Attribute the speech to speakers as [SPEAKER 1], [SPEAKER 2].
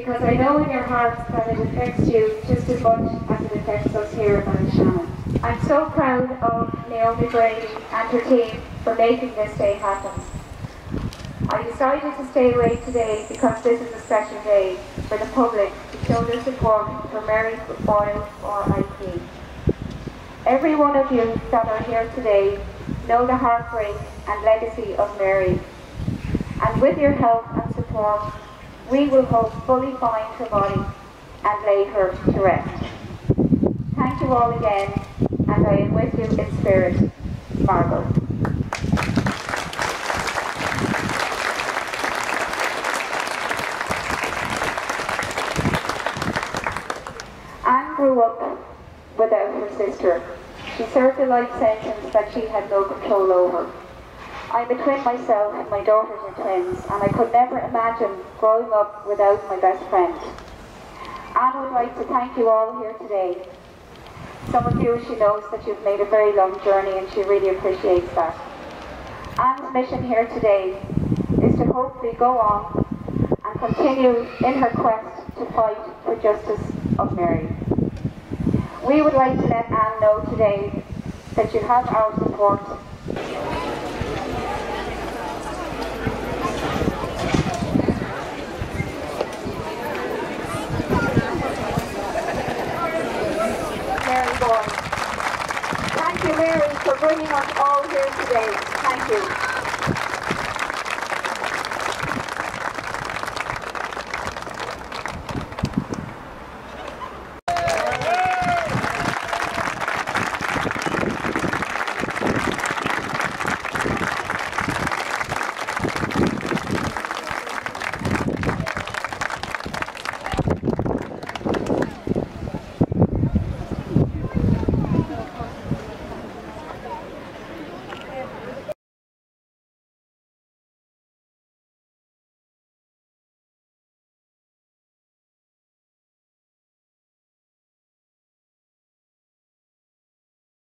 [SPEAKER 1] because I know in your hearts that it affects you just as much as it affects us here at Ballyshannon. I'm so proud of Naomi Brady and her team for making this day happen. I decided to stay away today because this is a special day for the public to show their support for Mary Boyle or IP. Every one of you that are here today know the heartbreak and legacy of Mary. And with your help and support, we will hopefully find her body and lay her to rest. Thank you all again, and I am with you in spirit, Margot. Anne grew up without her sister. She served a life sentence that she had no control over. I'm a twin myself, and my daughters are twins, and I could never imagine growing up without my best friend. Anne would like to thank you all here today. Some of you, she knows that you've made a very long journey, and she really appreciates that. Anne's mission here today is to hopefully go on and continue in her quest to fight for justice of Mary. We would like to let Anne know today that you have our support